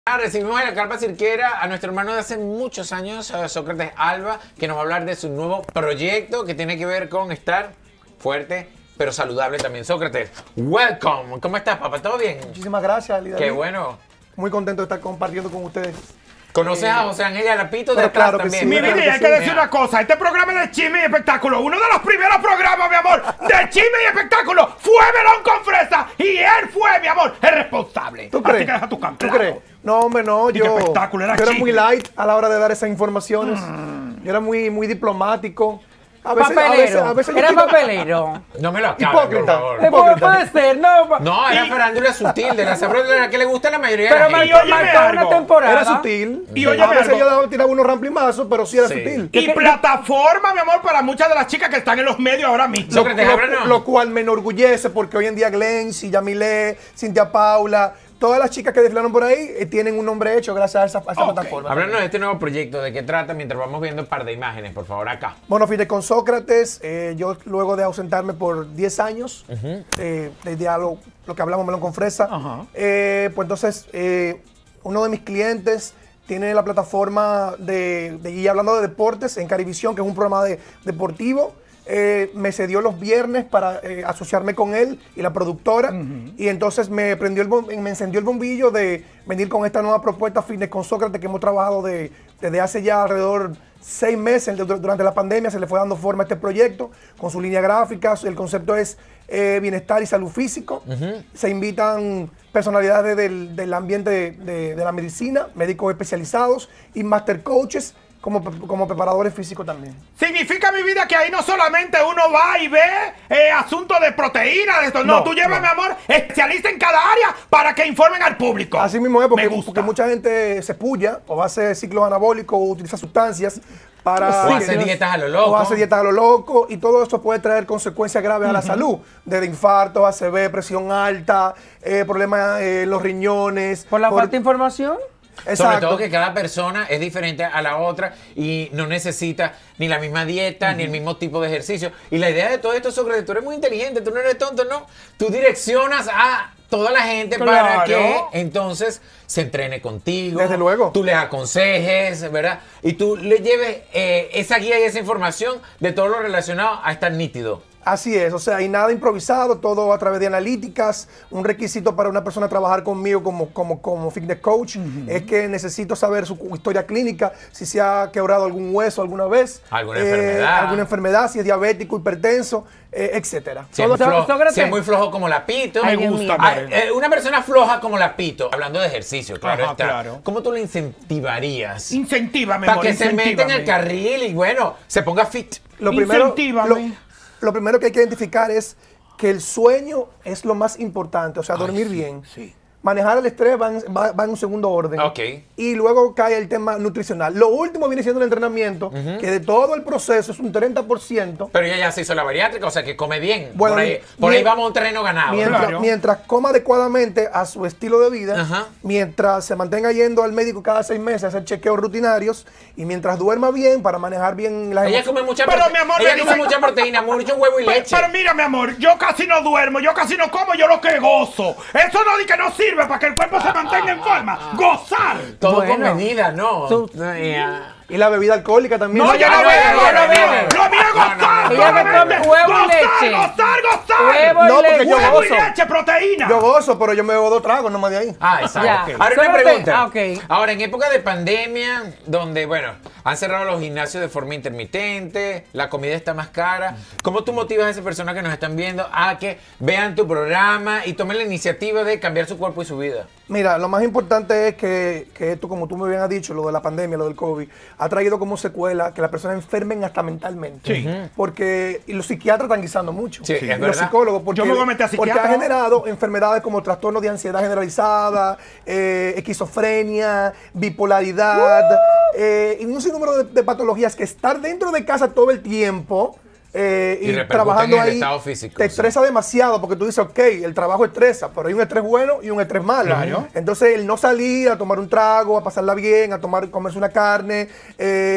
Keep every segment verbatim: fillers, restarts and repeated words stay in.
Recibimos en la carpa cirquera a nuestro hermano de hace muchos años, Sócrates Alba, que nos va a hablar de su nuevo proyecto que tiene que ver con estar fuerte, pero saludable también. Sócrates, welcome. ¿Cómo estás, papá? ¿Todo bien? Muchísimas gracias, Lidl. Qué bueno. Muy contento de estar compartiendo con ustedes. ¿Conoces eh, a José Ángel Alapito de atrás claro que también? sí, Mi claro vida, que hay sí. que decir Mira. una cosa. Este programa es de chisme y espectáculo. Uno de los primeros programas, mi amor, de chisme y espectáculo fue Melón con Fresa. Y él fue, mi amor, el responsable. ¿Tú Así crees? que deja tu campo. ¿Tú crees? No, hombre, no. Y qué Yo, espectáculo, era yo era chisme. muy light a la hora de dar esas informaciones. Yo era muy, muy diplomático. A veces, a Papelero. veces, a veces yo Era quiero- papelero. No me lo acabes, por Hipócrita. favor. Eh, puede, puede ser, no. pa- No, era farándula sutil, de la sabrosa que le gusta a la mayoría de Pero la gente. marcó, óyeme marcó una algo. temporada. Era sutil. Y a óyeme veces algo. yo daba, tiraba unos ramplimazos, pero sí era Sí. sutil. Y plataforma, mi amor, para muchas de las chicas que están en los medios ahora mismo. Sócrates, lo, háblanos. lo cual me enorgullece porque hoy en día Glenn, Yamilé, Cintia Paula, todas las chicas que desfilaron por ahí eh, tienen un nombre hecho gracias a esa, a esa Ok. plataforma. Háblanos de este nuevo proyecto, de qué trata, mientras vamos viendo un par de imágenes, por favor, acá. Bueno, fíjate, con Sócrates, eh, yo luego de ausentarme por diez años, eh, de diálogo, lo que hablamos Melón con Fresa, Ajá. eh, pues entonces eh, uno de mis clientes tiene la plataforma de, de y hablando de deportes en Carivisión, que es un programa de, deportivo. Eh, me cedió los viernes para eh, asociarme con él y la productora, y entonces me prendió el bom- me encendió el bombillo de venir con esta nueva propuesta Fitness con Sócrates, que hemos trabajado de, desde hace ya alrededor seis meses. Du- durante la pandemia se le fue dando forma a este proyecto con su línea gráfica. El concepto es eh, bienestar y salud físico. Se invitan personalidades del, del ambiente de, de- de la medicina, médicos especializados y master coaches como, pre- como preparadores físicos también. Significa, mi vida, que ahí no solamente uno va y ve eh, asuntos de proteína, de esto. No, No, tú llevas, no. mi amor, especialista en cada área para que informen al público. Así mismo es, porque, Me gusta. porque mucha gente se puya o hace ciclos anabólicos o utiliza sustancias para... O que- hace dietas a lo loco. O hace dietas a lo loco, y todo esto puede traer consecuencias graves a la salud, desde infarto, A C V, presión alta, eh, problemas eh, en los riñones. ¿Por la falta de información? Sobre Exacto. todo que cada persona es diferente a la otra y no necesita ni la misma dieta, ni el mismo tipo de ejercicio. Y la idea de todo esto, Sócrates, tú eres muy inteligente, tú no eres tonto, no. Tú direccionas a toda la gente para Claro. que entonces se entrene contigo. Desde luego. Tú les aconsejes, ¿verdad? Y tú le lleves eh, esa guía y esa información de todo lo relacionado a estar nítido. Así es, o sea, hay nada improvisado, todo a través de analíticas. Un requisito para una persona trabajar conmigo como, como, como fitness coach es que necesito saber su historia clínica, si se ha quebrado algún hueso alguna vez, Alguna enfermedad. alguna enfermedad, si es diabético, hipertenso, eh, etcétera. Si es, Todo- muy flojo, Sócrates. si es muy flojo como la pito. Ay, Me Dios gusta, mío. Ay, Miguel. eh, una persona floja como la pito, hablando de ejercicio, claro Ajá, está. claro. ¿Cómo tú le incentivarías? Incentívame, Para amor, que se meta en incentívame. el carril y bueno, se ponga fit. Lo primero, lo, Incentívame. lo primero que hay que identificar es que el sueño es lo más importante, o sea, dormir sí, bien. sí. Manejar el estrés va en, va- va en un segundo orden. Ok. Y luego cae el tema nutricional. Lo último viene siendo el entrenamiento, que de todo el proceso es un treinta por ciento. Pero ella ya se hizo la bariátrica, o sea que come bien. Bueno, por ahí, mi- por ahí mi- vamos a un terreno ganado. Mientras, Claro. mientras coma adecuadamente a su estilo de vida, Ajá. mientras se mantenga yendo al médico cada seis meses a hacer chequeos rutinarios, y mientras duerma bien para manejar bien las Ella emociones. come mucha Pero, prote- mi amor, ella me come dice- mucha proteína, mucho huevo y Pero, leche. pero mira, mi amor, yo casi no duermo, yo casi no como, yo lo que gozo. Eso no di que no sirve para que el cuerpo se mantenga en forma. ¡Gozar! Todo con Bueno. medida, ¿no? Tú- Eh, ah. Y la bebida alcohólica también. No, yo no no, bebo, no, yo no, no bebo. no, Lo mío es no, no, gozar. no, Ella me solamente. come huevo y Gozar, leche. Gozar, gozar. Huevo y No, porque leche. yo Huevo y gozo. leche, proteína. Yo gozo, pero yo me bebo dos tragos nomás de ahí. Ah, exacto. Ya. Ok. Ok. Ahora una Sócrates, pregunta. ah, ok. Ahora, en época de pandemia, donde, bueno, han cerrado los gimnasios de forma intermitente, la comida está más cara, ¿cómo tú motivas a esas personas que nos están viendo a que vean tu programa y tomen la iniciativa de cambiar su cuerpo y su vida? Mira, lo más importante es que, que esto, como tú me bien has dicho, lo de la pandemia, lo del COVID, ha traído como secuela que las personas enfermen hasta mentalmente. Sí. Porque y los psiquiatras están guisando mucho. Sí, es y verdad. los psicólogos, porque, Yo me voy a meter a porque ha psiquiatra. generado enfermedades como trastornos de ansiedad generalizada, eh, esquizofrenia, bipolaridad, eh, y un sinnúmero de, de patologías que estar dentro de casa todo el tiempo eh, Y y, repercuten trabajando en el ahí estado físico, te sí. estresa demasiado porque tú dices, ok, el trabajo estresa, pero hay un estrés bueno y un estrés malo. Claro. Entonces, el no salir a tomar un trago, a pasarla bien, a tomar, comerse una carne, eh,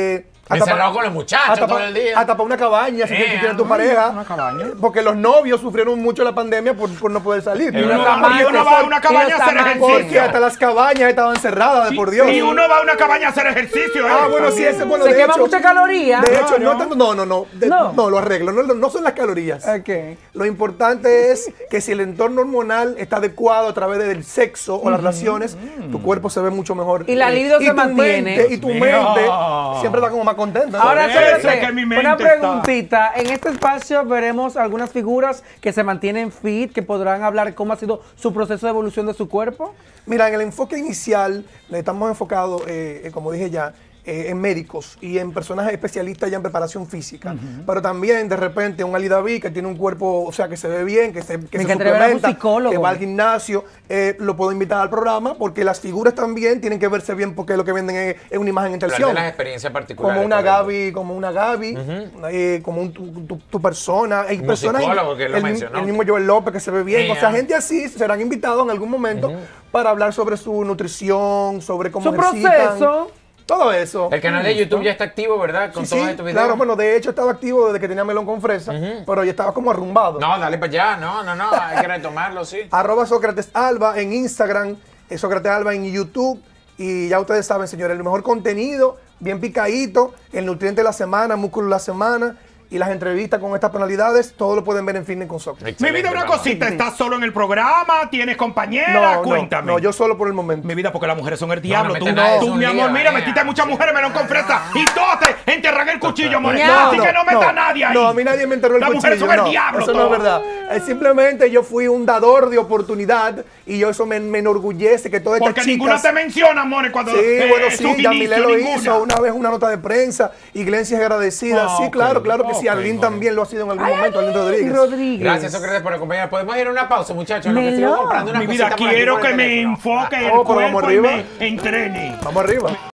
Encerrado con los muchachos hasta todo pa- el día. Hasta para una cabaña, si Eh, quieres tienes tu uy, pareja. una cabaña. Porque los novios sufrieron mucho la pandemia por, por no poder salir. Es Y uno, verdad. va, y uno va a una cabaña a hacer Porque ejercicio. hasta las cabañas estaban cerradas, de por Dios. Y uno va a una cabaña a hacer ejercicio. ¿eh? Ah, bueno, sí, ese bueno, Se de quema hecho. mucha caloría. De hecho, No, no, no. tanto, no, no, no, de- No. no, lo arreglo, no, no son las calorías. Ok. Lo importante es que si el entorno hormonal está adecuado a través del sexo o las relaciones, tu cuerpo se ve mucho mejor. Y la Eh, libido se tu mantiene. mente- y tu Mío. mente siempre está como más contenta. ¿no? Ahora, Por eso Sócrates, es que mi mente una está- preguntita. En este espacio veremos algunas figuras que se mantienen fit, que podrán hablar cómo ha sido su proceso de evolución de su cuerpo. Mira, en el enfoque inicial le estamos enfocados, eh, eh, como dije ya, eh, en médicos y en personas especialistas ya en preparación física. Pero también, de repente, un Ali David que tiene un cuerpo, o sea, que se ve bien, que se, que Me se encantaría ver a un suplementa, psicólogo. que va al gimnasio, eh, lo puedo invitar al programa porque las figuras también tienen que verse bien porque lo que venden es, es una imagen en Hablar televisión. de las experiencias particulares. Como una correcto. Gaby, como una Gaby, eh, como un, tu, tu- tu persona. Hay Un personas, psicólogo que lo el, mencionó. el mismo Joel López que se ve bien. Sí, o sea, ah. gente así serán invitados en algún momento para hablar sobre su nutrición, sobre cómo Su ejercitan, proceso. todo eso. El canal de YouTube ya está activo, ¿verdad? Con Sí, todos sí, estos videos. claro, bueno, de hecho estaba activo desde que tenía melón con fresa, pero ya estaba como arrumbado. No, dale para allá. No, no, no. Hay que retomarlo, sí. Arroba Sócrates Alba en Instagram, eh, Sócrates Alba en YouTube. Y ya ustedes saben, señores, el mejor contenido, bien picadito, el nutriente de la semana, músculo de la semana y las entrevistas con estas personalidades, todo lo pueden ver en Fitness con Sócrates. Mi vida, una cosita. ¿Estás solo en el programa? ¿Tienes compañera? No, Cuéntame. no, no, yo solo por el momento. Mi vida, porque las mujeres son el diablo. no tú, mete nada, es tú un mi amor, lío, mira, eh. metiste muchas mujeres melón con fresa y todas te enterran el cuchillo, amor. No, Así que no meta a nadie ahí. No, a mí nadie me enterró el Las cuchillo. mujeres son el no, diablo. Eso no es todas. verdad. Eh, simplemente yo fui un dador de oportunidad y yo eso me, me enorgullece que todas estas Porque chicas... ninguna te menciona, amor, cuando Sí, eh, bueno, sus sí, Yamile inicios, lo ninguna. hizo una vez una nota de prensa, Iglesia es agradecida. Ah, sí, ok, claro, claro que sí. ok, Arlene bueno. también lo ha sido en algún Ay, momento, Arlene Rodríguez. Rodríguez. Gracias, Sócrates, por acompañarnos. Podemos ir a una pausa, muchachos. En lo que Melón. sigo comprando una Mi vida, cosita por aquí iro por el que me teléfono. enfoque el Oh, pero vamos cuerpo y arriba. me entrene. Vamos arriba.